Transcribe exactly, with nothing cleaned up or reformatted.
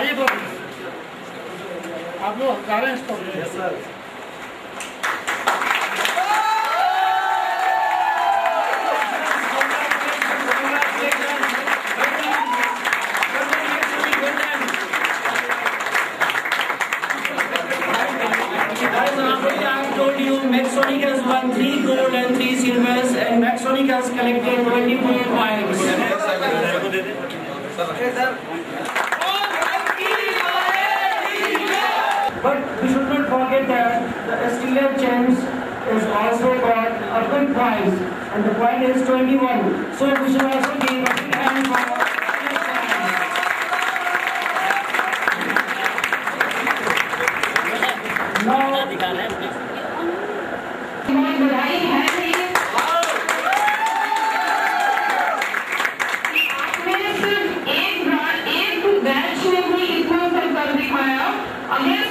आप लोग गा रहे हैं इसको? Yes sir. Maxonic has won three gold and three silvers, and Maxonic has collected twenty-four points. But we should not forget that the Steeler Champs is also got a good prize, and the point is twenty-one. So we should also give a big hand for now. बधाई है आपने सिर्फ एक एक batch में भी इतना सब कर दिखाया। अगर